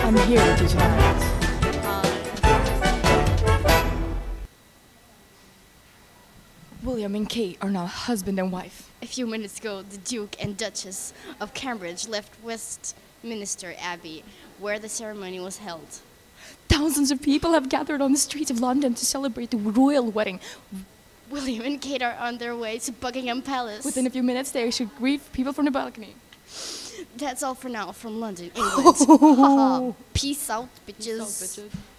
I'm here with you tonight. William and Kate are now husband and wife. A few minutes ago, the Duke and Duchess of Cambridge left Westminster Abbey, where the ceremony was held. Thousands of people have gathered on the streets of London to celebrate the royal wedding. William and Kate are on their way to Buckingham Palace. Within a few minutes, they should greet people from the balcony. That's all for now from London, England. Haha. Peace out, bitches. Peace out, bitches.